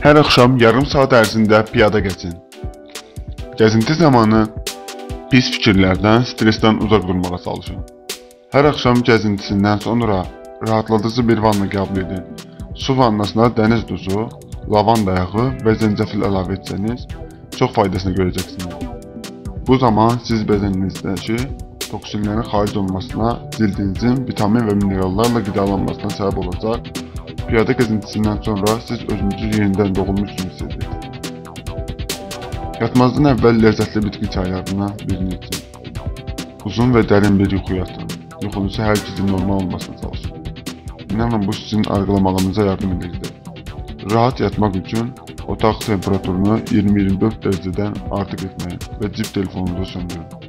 Hər axşam yarım saat ərzində piyada gəzin. Gəzinti zamanı pis fikirlərdən, stressdən uzaq durmağa çalışın. Hər axşam gəzintisindən sonra rahatladıcı bir vanna qəbul edin. Su vannasına dəniz duzu, lavanda yağı və zəncəfil əlavə etsəniz, çox faydasını görəcəksiniz. Bu zaman siz bədəninizdəki toksinlərin xaric olmasına, cildinizin vitamin və minerallarla qidalanmasına səbəb olacaq. Piyada gəzintisindən sonra siz özünüzü yenidən doğulmuş kimi hiss edirsiniz. Yatmazdan əvvəl ləzzətli bitki çaylarına birini için. Uzun və dərin bir yuxu yatın. Yuxunuzu hər gecə normal olmasına çalışın. İnanın bu sizin arıqlamağınıza yardım edəcək. Rahat yatmaq üçün otaq temperaturunu 20-24 dərəcədən artıq etməyin və cib telefonunuzu söndürün.